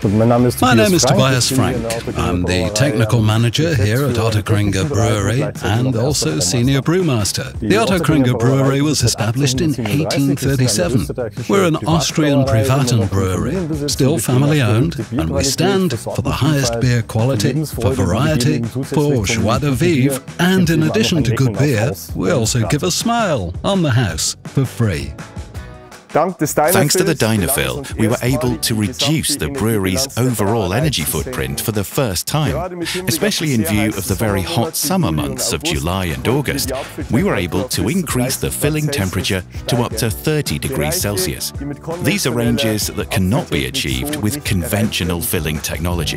My name is Tobias Frank. I'm the technical manager here at Ottakringer Brewery and also senior brewmaster. The Ottakringer Brewery was established in 1837. We're an Austrian Privaten brewery, still family owned, and we stand for the highest beer quality, for variety, for joie de vivre, and in addition to good beer, we also give a smile on the house for free. Thanks to the Dynafill, we were able to reduce the brewery's overall energy footprint for the first time. Especially in view of the very hot summer months of July and August, we were able to increase the filling temperature to up to 30 degrees Celsius. These are ranges that cannot be achieved with conventional filling technology.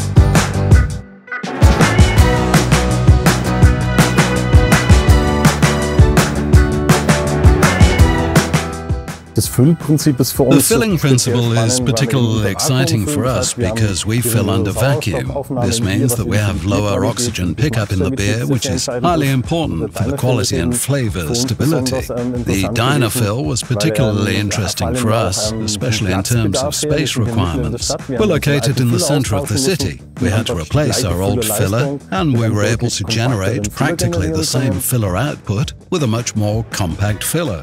The filling principle is particularly exciting for us because we fill under vacuum. This means that we have lower oxygen pickup in the beer, which is highly important for the quality and flavor stability. The Dynafill was particularly interesting for us, especially in terms of space requirements. We're located in the center of the city. We had to replace our old filler, and we were able to generate practically the same filler output with a much more compact filler.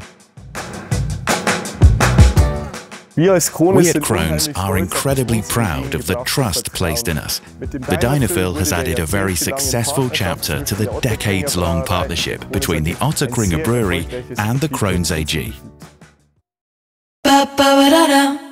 We at Krones are incredibly proud of the trust placed in us. The Dynafill has added a very successful chapter to the decades-long partnership between the Ottakringer Brewery and the Krones AG.